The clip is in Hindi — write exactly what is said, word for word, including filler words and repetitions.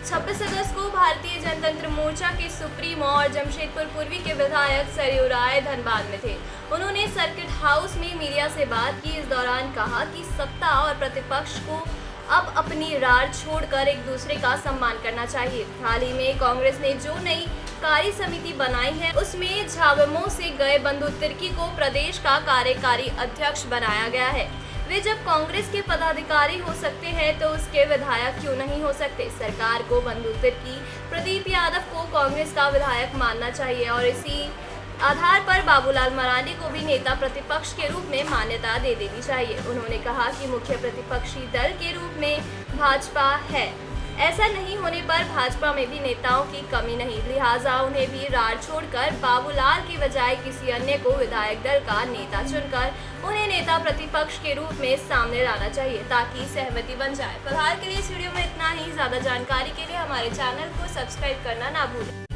छब्बीस अगस्त को भारतीय जनतंत्र मोर्चा के सुप्रीमो और जमशेदपुर पूर्वी के विधायक सरयू राय धनबाद में थे। उन्होंने सर्किट हाउस में मीडिया से बात की। इस दौरान कहा कि सत्ता और प्रतिपक्ष को अब अपनी रार छोड़कर एक दूसरे का सम्मान करना चाहिए। हाल ही में कांग्रेस ने जो नई कार्य समिति बनाई है उसमें झाविमो से गए बंधु तिर्की को प्रदेश का कार्यकारी अध्यक्ष बनाया गया है। वे जब कांग्रेस के पदाधिकारी हो सकते हैं तो उसके विधायक क्यों नहीं हो सकते। सरकार को बंधु तिर्की प्रदीप यादव को कांग्रेस का विधायक मानना चाहिए और इसी आधार पर बाबूलाल मरांडी को भी नेता प्रतिपक्ष के रूप में मान्यता दे देनी चाहिए। उन्होंने कहा कि मुख्य प्रतिपक्षी दल के रूप में भाजपा है, ऐसा नहीं होने पर भाजपा में भी नेताओं की कमी नहीं, लिहाजा उन्हें भी रार छोड़कर बाबूलाल की बजाय किसी अन्य को विधायक दल का नेता चुनकर उन्हें नेता प्रतिपक्ष के रूप में सामने लाना चाहिए ताकि सहमति बन जाए। फिलहाल के लिए इस वीडियो में इतना ही। ज्यादा जानकारी के लिए हमारे चैनल को सब्सक्राइब करना ना भूलें।